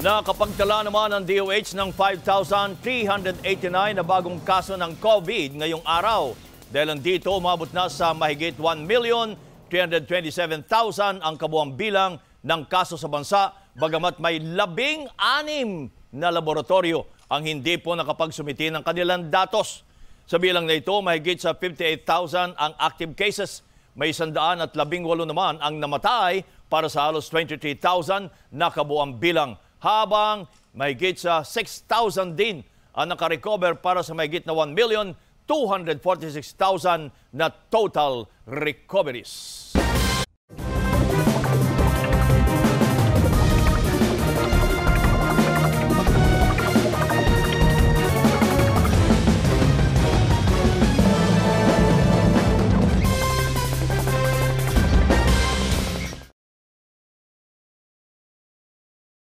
Nakapagtala naman ang DOH ng 5,389 na bagong kaso ng COVID ngayong araw. Dahil dito, umabot na sa mahigit 1,327,000 ang kabuang bilang ng kaso sa bansa, bagamat may 16 na laboratorio ang hindi po nakapagsumiti ng kanilang datos. Sa bilang na ito, mahigit sa 58,000 ang active cases. May 118 naman ang namatay para sa halos 23,000 na kabuang bilang. Habang mahigit sa 6,000 din ang nakarecover para sa mahigit na 1,246,000 na total recoveries.